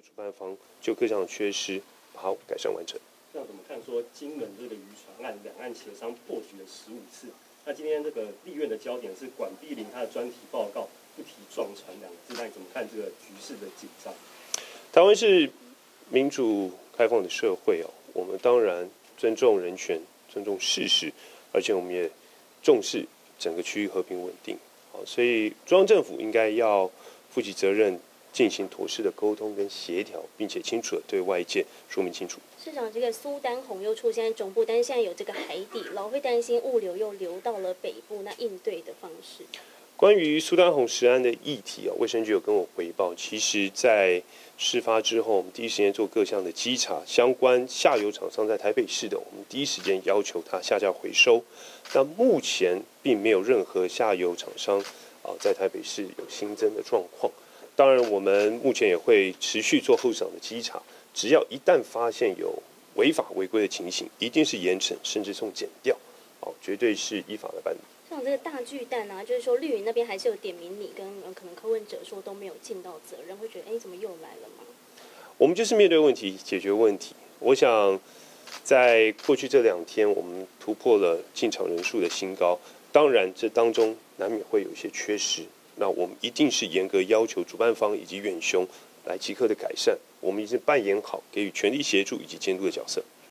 主办方就各项的缺失，把它改善完成。 那怎么看说金门这个渔船案两岸协商破局了15次？那今天这个立院的焦点是管碧玲她的专题报告不提撞船两个字，那你怎么看这个局势的紧张？ 台湾是民主开放的社会哦，我们当然尊重人权，尊重事实，而且我们也重视整个区域和平稳定。好，所以中央政府应该要负起责任，进行妥适的沟通跟协调，并且清楚的对外界说明清楚。 市长，这个苏丹红又出现在中部，但是现在有这个海底，老会担心物流又流到了北部，那应对的方式？ 关于苏丹红食安的议题卫生局有跟我回报，其实在事发之后，我们第一时间做各项的稽查，相关下游厂商在台北市的，我们第一时间要求他下架回收。但目前并没有任何下游厂商在台北市有新增的状况。当然，我们目前也会持续做后场的稽查，只要一旦发现有违法违规的情形，一定是严惩，甚至送检调，绝对是依法来办理。 像这个大巨蛋啊，就是说绿营那边还是有点名你跟可能柯文哲说都没有尽到责任，会觉得怎么又来了吗？ 我们就是面对问题，解决问题。我想在过去这2天，我们突破了进场人数的新高，当然这当中难免会有一些缺失，那我们一定是严格要求主办方以及远雄来即刻的改善，我们已经扮演好给予全力协助以及监督的角色。